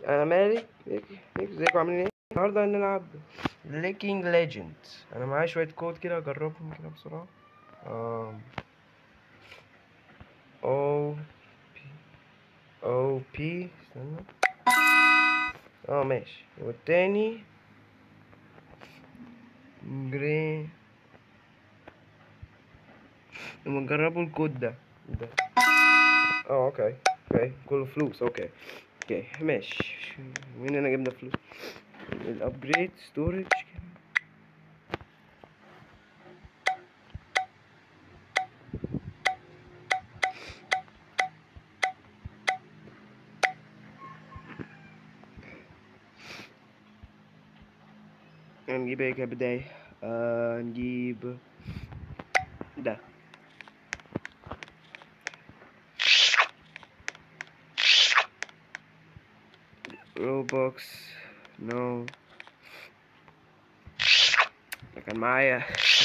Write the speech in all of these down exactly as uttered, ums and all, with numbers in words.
انا مالك ازيكم عاملين ايه؟ النهارده هنلعب ليكينج ليجند. انا معايا شويه كود كده اجربهم كده بسرعه. آم. او بي او بي استنى. اه ماشي، والتاني جري. لما نجربوا الكود ده ده اه اوكي اوكي كله فلوس. اوكي اوكي ماشي. مين انا جبنا فلوس؟ الابجريد ستورج نجيب ايه كبداية؟ آه نجيب ده. روبوكس نو. ده كان معايا.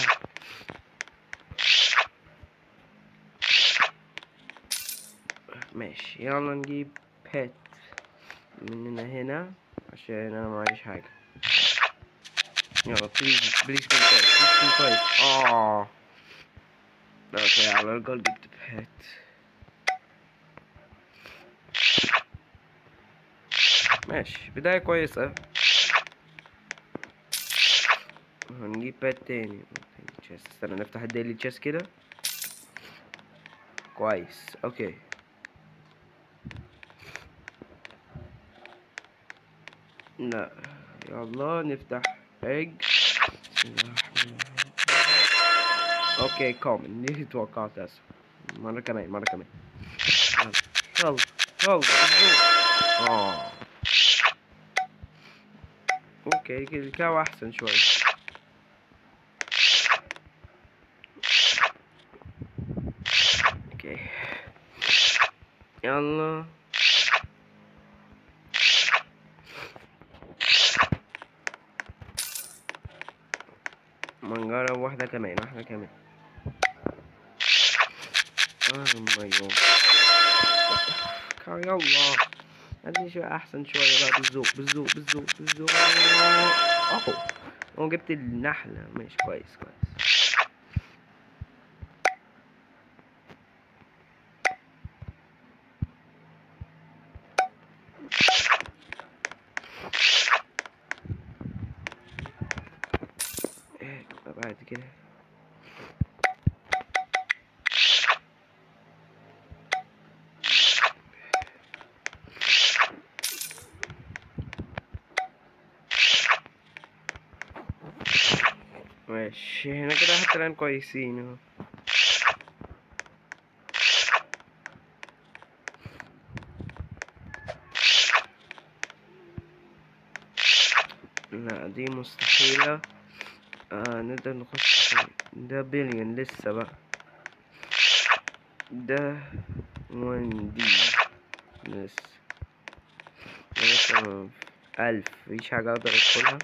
ماشي يلا نجيب بيت مننا هنا عشان انا معيش حاجة. يلا بليز بليز كون كويس بليز كون كويس. اه اوكي على الجول جبت بيت. ماشي بداية كويسة. هنجيب بيت تاني. تشيست استنى نفتح الديلي تشيست كده. كويس اوكي. لا يلا نفتح ايج. اوكي كومن دي توقعت اسف. مرة كمان مرة كمان. يلا يلا يلا. اه اوكي كده الكاو احسن شوي. اوكي يلا ما نجرب واحدة كمان واحدة كمان. اوه ماي جاد. يلا عايزين شوية احسن شوية بقى. بالذوق بالذوق بالذوق بالذوق. اهو هو جبت النحلة. ماشي كويس كويس. ايه بعد كده ماشي هنا كده حتى الآن كويسين اهو. لا دي مستحيلة. آه نقدر نخش ده بليون لسه بقى. ده وان دي لسه لسه ألف. مفيش حاجة أقدر أدخلها.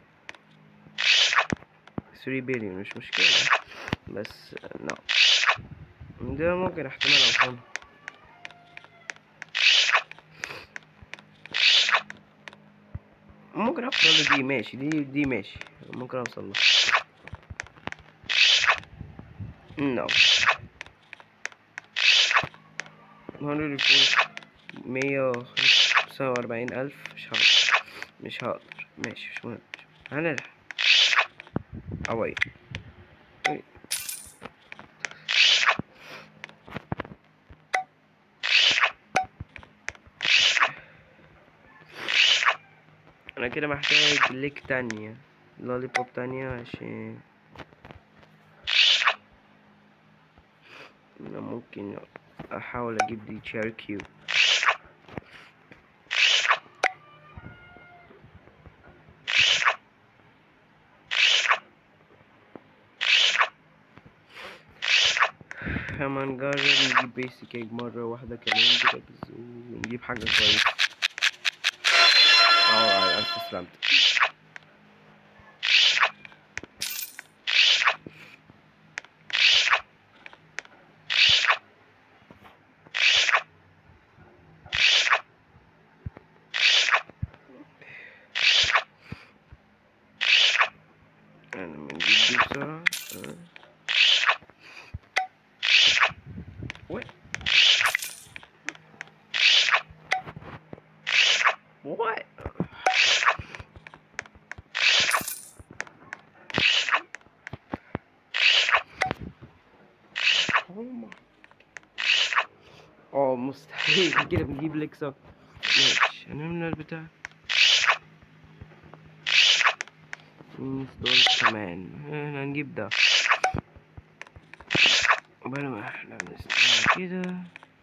ثري بليون مش مشكلة بس لا ده ممكن احتمال أوصلها. ممكن أوصل دي ماشي. دي دي ماشي ممكن أوصل لها. نو هنقول مية وخمسة وأربعين ألف. مش هقدر مش هقدر ماشي مش مهم. هنلحق أوي. أنا كده محتاج ليك تانية لولي بوب تانية عشان أنا ممكن أحاول أجيب دي تشيركيو. كمان نجرب نجيب بيسك ايج مرة واحدة كمان كده ونجيب حاجة كويسة. اه أنا استسلمت. دي بسرعة. اه وات وات اه مستحيل كده بنجيب لكسة. ماشي هنعمل البتاع ستورج كمان. احنا هنجيب ده قبل ما احنا بنستنى كده.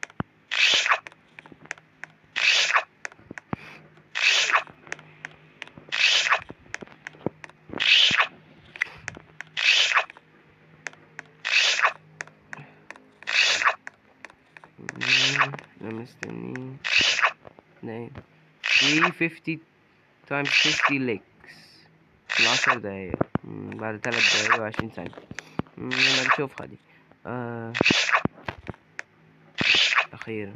احنا مستنيين نايم ثلاثمية وخمسين times خمسين ليكس في عشر دقايق بعد تلات دقايق وعشرين ثانية. يلا نشوفها دي. آه. أخيرا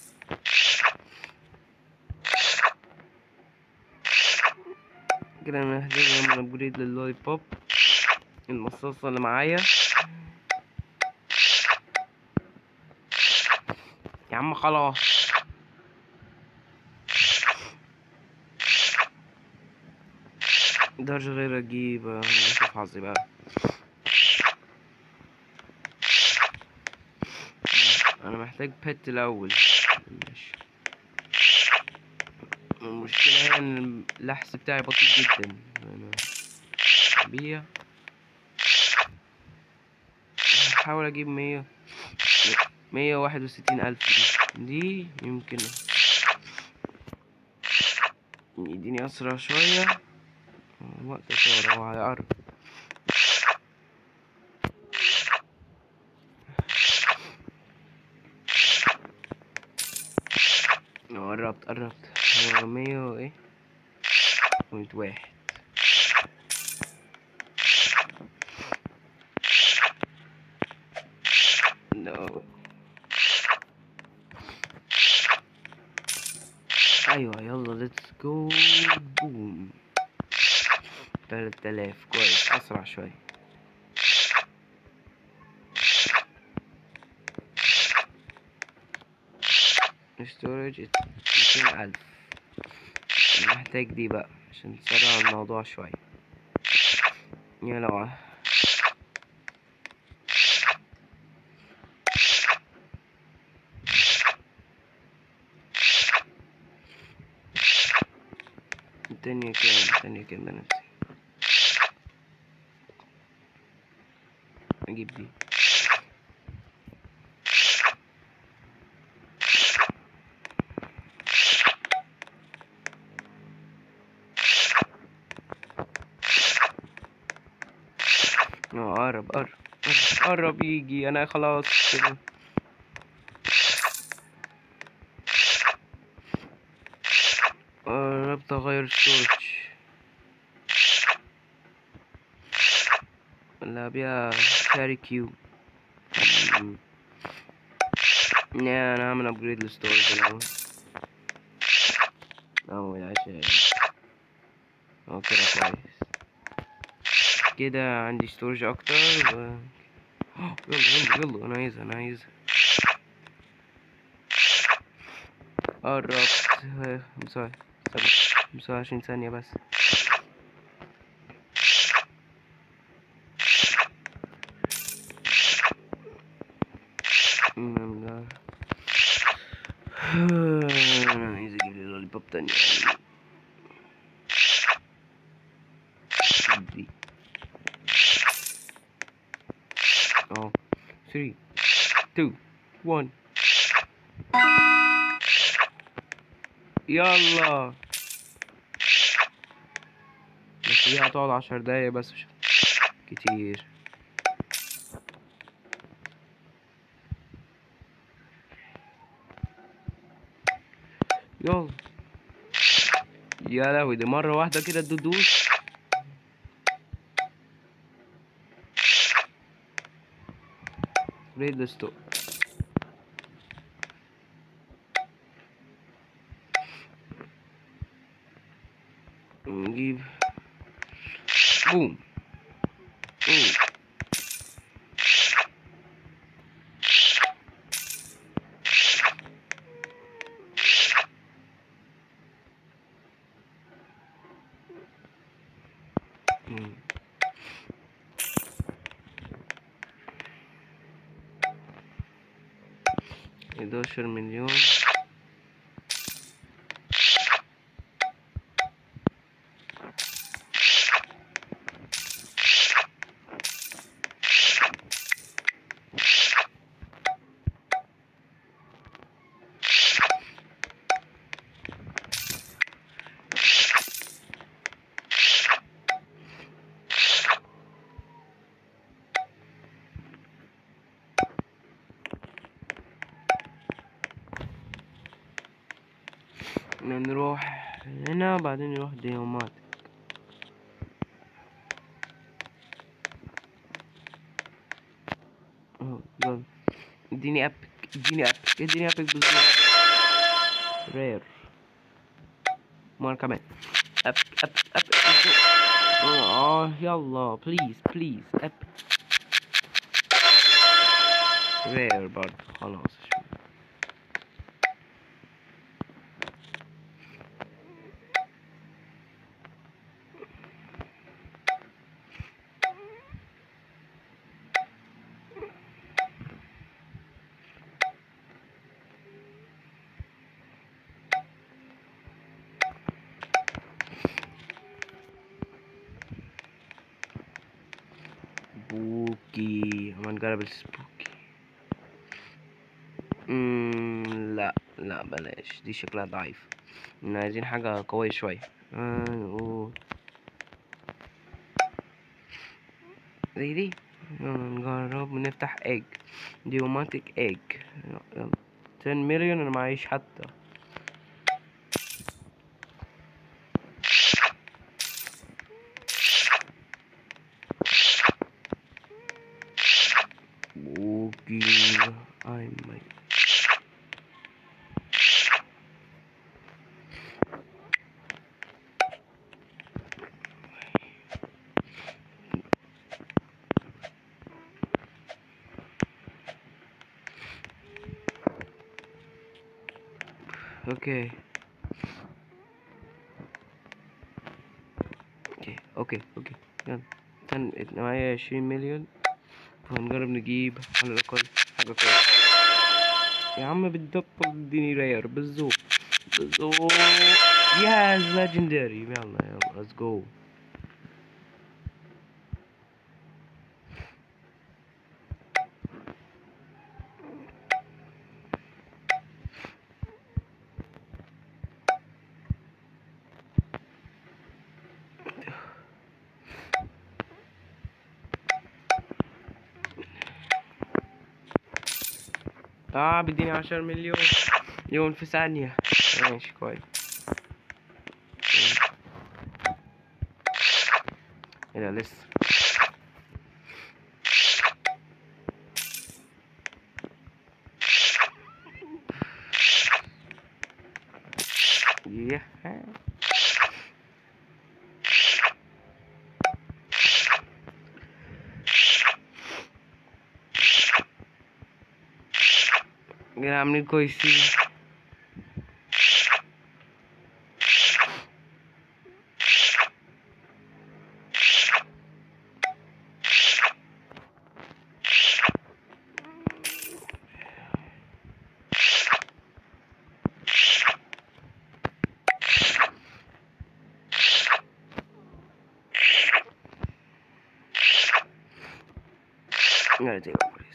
كده أنا محتاج أعمل أبجريد لللولي بوب المصاصة اللي معايا. يا عم خلاص مقدرش غير أجيب. نشوف حظي بقى. أنا محتاج بيت الأول. ماشي. المشكلة هي إن اللحس بتاعي بطيء جدا. أنا بيع هحاول أجيب مية مية واحد وستين ألف. دي دي يمكن يديني أسرع شوية. وقت صار هو هيقرب. قربت قربت. هو مية وإيه بوينت واحد. نو ايوه يلا ليتس جو. بوم. تلات آلاف كويس اسرع شوية. ستورج ميتين ألف. محتاج دي بقى عشان تسرع الموضوع شوية. يلا الدنيا كام الدنيا كام بنفسي. اجيب دي. اه قرب قرب قرب قرب يجي. انا خلاص كده. قربت اغير ستورج ولا بيها شاري كيو. لا انا هعمل ابجريد للستورج الاول. اول عشان اه كده كويس. كده عندي ستورج اكتر و... يلا يلا يلا انا عايزها انا عايزها. قربت. خمسة خمسة وعشرين ثانية بس. انا عايز اجيب لي لولي بوب تانية. دي اه ثلاثة اتنين واحد. يلا بس دي هتقعد عشر دقايق بس مش كتير. يلا يا لهوي دي مرة واحدة كده تدوس. ريد ستوب. نجيب بوم. حداشر مليون. نروح هنا بعدين نروح ديومات. يلا اديني ابك اديني ابك اديني ابك بالظبط. رير مرة كمان. ابك ابك ابك بالظبط. اه يلا بليز بليز ابك. رير برضه خلاص. سبوكي اما نجرب السبوكي. مم لا لا بلاش دي شكلها ضعيف. احنا عايزين حاجة قوية شوية. آه نقول زي دي. يلا نجرب ونفتح ايج. ديوماتيك ايج. يلا عشرة مليون انا معيش حتى. اوكي اي ماي. اوكي اوكي اوكي اوكي يلا كان معايا عشرين مليون. هنجرب نجيب على الاقل حاجة كويسة. يا عم بالضبط اديني رير بالذوق بالذوق. ياز ليجندري. يلا يلا ليتس جو. اه بديني عشرة مليون مليون في ثانية. ماشي كويس. ايه ده لسه. يه كده عاملين كويسين. Gotta take over these.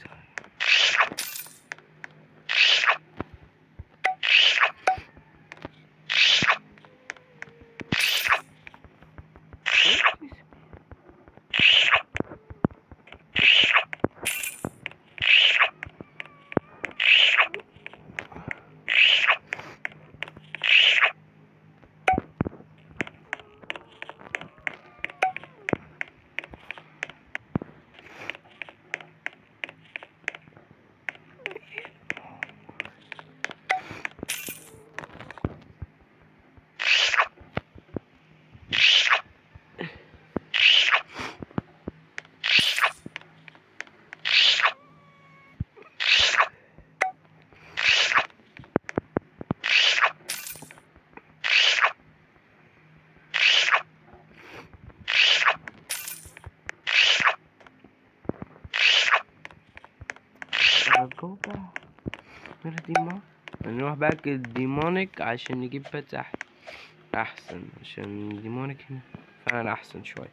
فين الديمون؟ نروح باك الديمونيك عشان نجيب بيت أحسن أحسن عشان الديمونيك هنا فعلا أحسن شوية.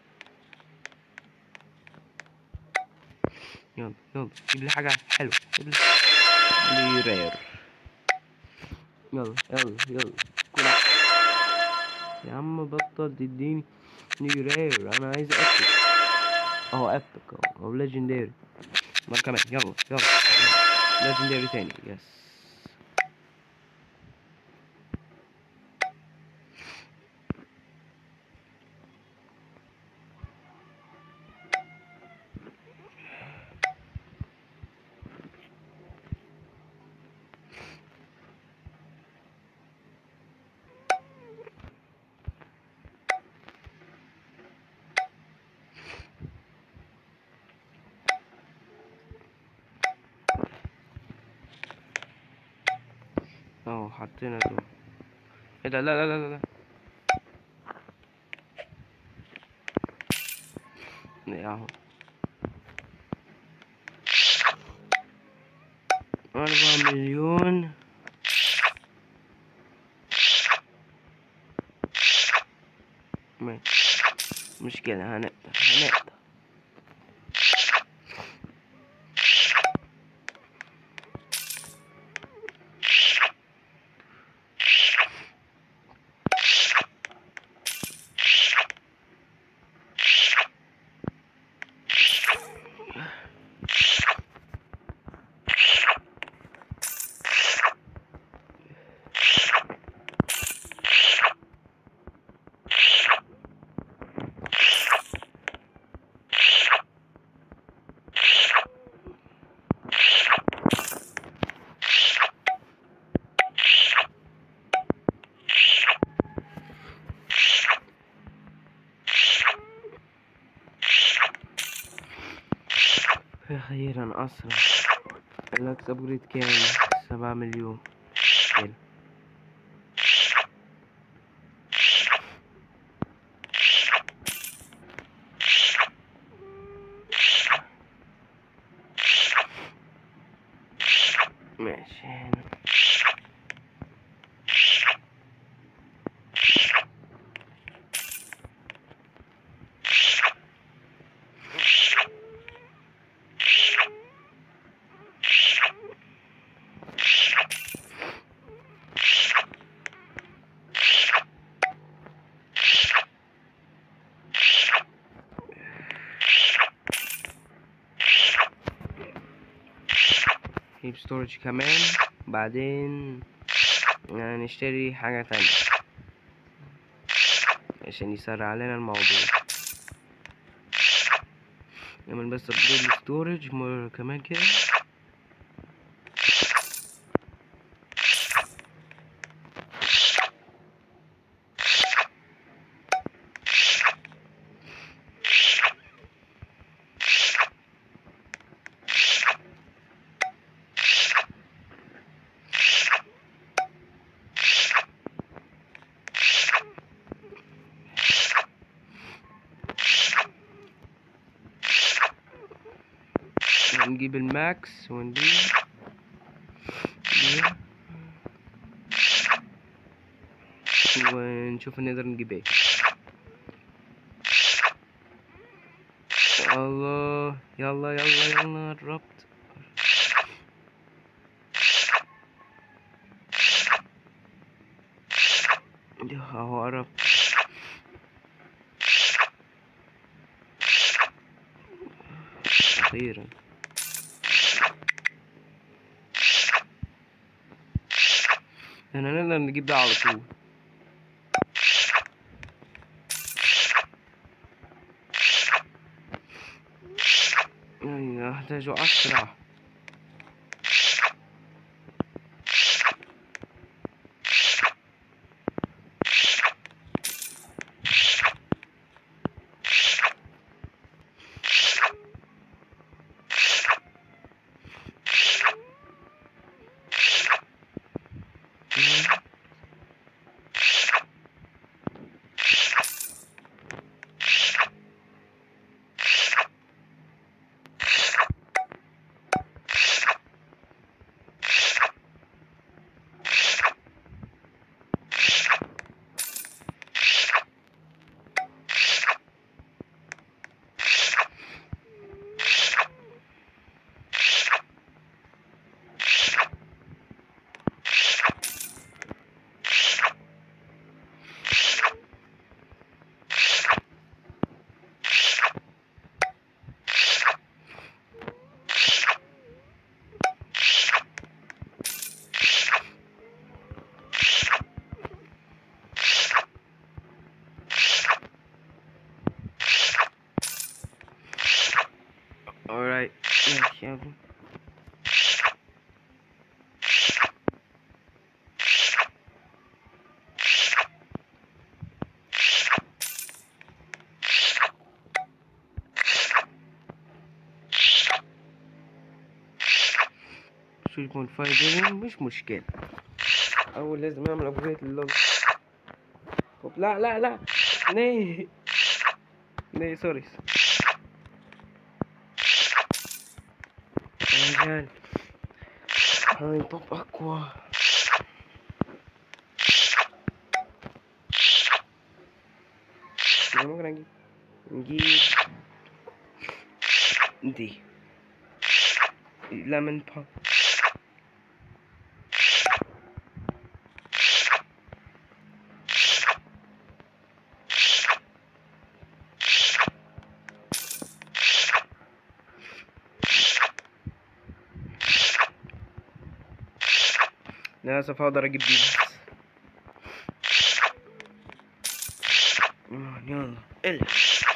يلا يلا جيب لي حاجة حلوة، جيب لي رير. يلا يلا يلا كل يا عم بطل تديني رير، أنا عايز أبيك أهو، أبيك أهو أو ليجندري مرة كمان. يلا يلا ليجندري تاني. يس اهو حطينا دول. ايه ده؟ لا لا لا لا لا اهو أربعة مليون. ماشي مشكلة، هنقدر هنقدر. أخيرا أسرع. الأكس أبجريد كام؟ سبعة مليون. يلا ماشي هنا. نجيب ستورج كمان، بعدين نشتري حاجة تانية عشان يسرع علينا الموضوع. نعمل بس ابجريد الستورج مرة كمان كده. نجيب الماكس ونبيع ونشوف نقدر نجيب ايه. الله يلا يلا يلا قربت اهو قربت. اخيرا احنا نقدر نجيب ده على طول. يعني نحتاج اسرع. يلا. شو يكون فايدة مش مشكلة. أول لازم أعمل أبجريد لللول. لا لا لا ني ني سوري يا رجال. هاي طب أقوى. ممكن أجيب نجيب دي ليمون باب. للأسف هقدر أجيب دي بس. يلا إلا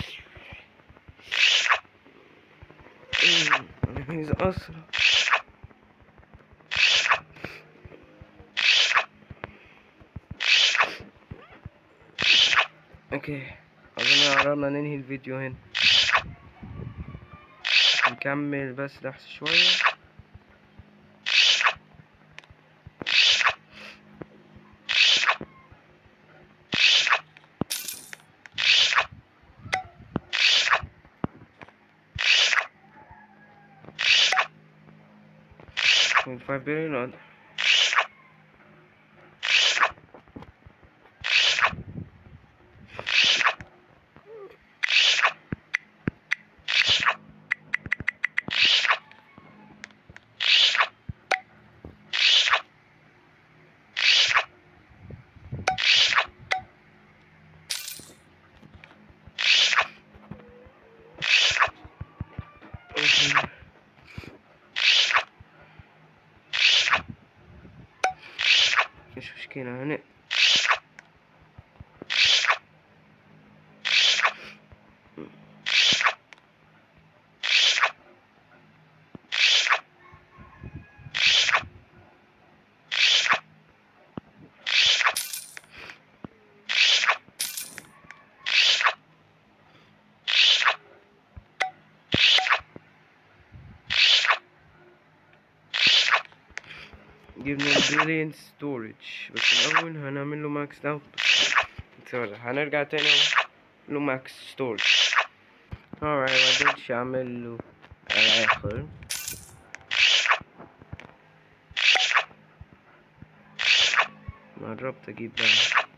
أنا عايز أسرع. اوكي اظن قررنا ننهي الفيديو هنا. نكمل بس لحظة شوية. five billion. مش مشكلة هنا. جبنا البلين ستورج بس الأول هنعمل له ماكس اوت. سوري هنرجع تاني له ماكس ستورج. alright مقدرتش أعمل له على الآخر. جربت أجيب ده.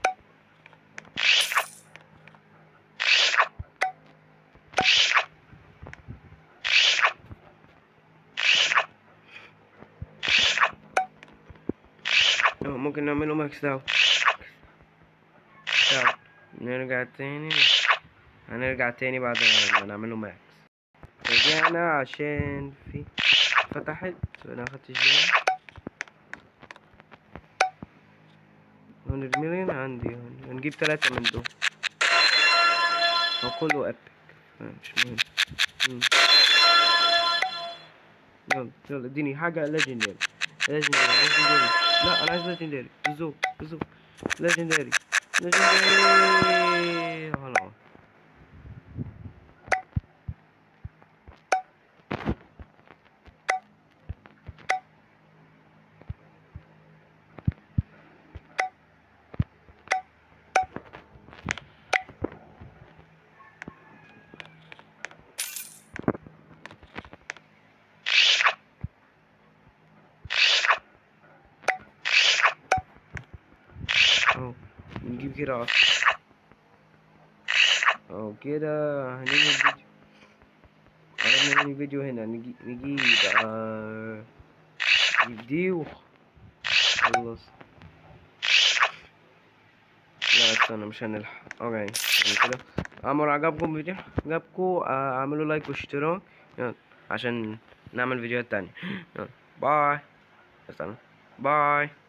ممكن نعمله ماكس اوت. نرجع تاني. هنرجع تاني بعد ما نعمله ماكس. رجعنا عشان في فتحت وانا مخدتش بالي. مية مليون عندي. هنجيب ثلاثة من دول. هو كله ابيك مش مهم. يلا يلا اديني حاجة ليجندري. ليجندري ليجندري. لا انا عايز ليجندري. بزوق بزوق. ليجندري ليجندري. خلاص. نجيب كده او كده. هننهي الفيديو. قربنا ننهي الفيديو هنا. نجي نجيب آه نجيب دي وخلص. لا استنى مش هنلحق. اوكي يعني كده امر عجبكم الفيديو. عجبكم آه اعملوا لايك واشتراك عشان نعمل فيديوهات تانية. باي. باي.